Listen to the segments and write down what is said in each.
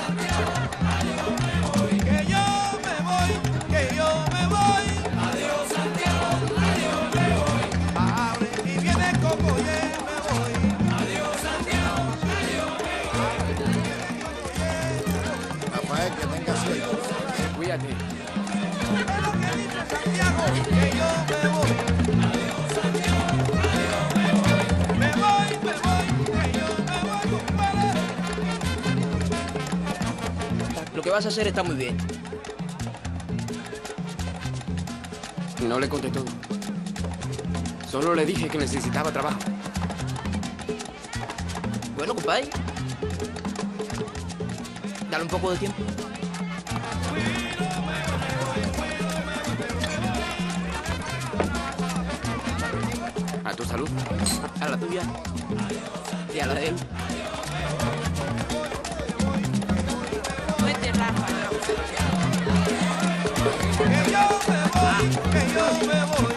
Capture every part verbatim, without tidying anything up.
Que yo me voy, que yo me voy. Adiós Santiago, adiós me voy. Abre y viene Cocoye, me voy. Adiós Santiago, adiós me voy. Rafael, que tenga suerte. Cuídate. Pero que dice Santiago, que yo me voy. Adiós Santiago, adiós me voy. Me voy, me voy, que yo me voy, compadre. Lo que vas a hacer está muy bien. No le conté todo. Solo le dije que necesitaba trabajo. Bueno, compadre. Dale un poco de tiempo. A tu salud. A la tuya. Y a la de él. Vete, Rafa. Que yo me voy, que yo me voy.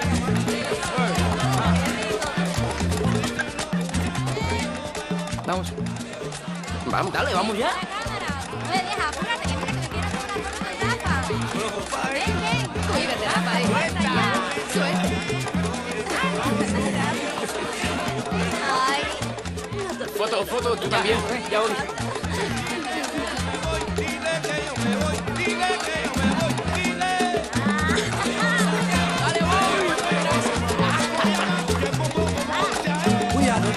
Vamos. Vamos. Dale, vamos ya. Oye, vieja, apúrate, que mira que te quiero hacer una foto con Rafa. Ven, ven. Oye, vete, Rafa, eh. Suelta ya. Suelta. Ay. Foto, foto, tú también. Ya voy. Dile que yo me voy, dile que yo me voy, dile. Dale, voy. Cuidado.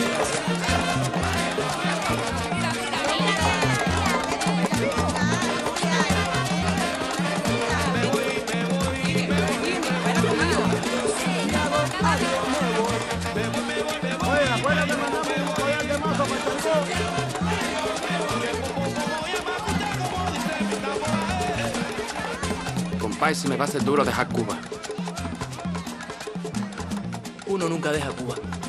Oye, acuérdate, mandamos un collar de mazo para el Compadre, se me va a hacer duro dejar Cuba. Uno nunca deja Cuba.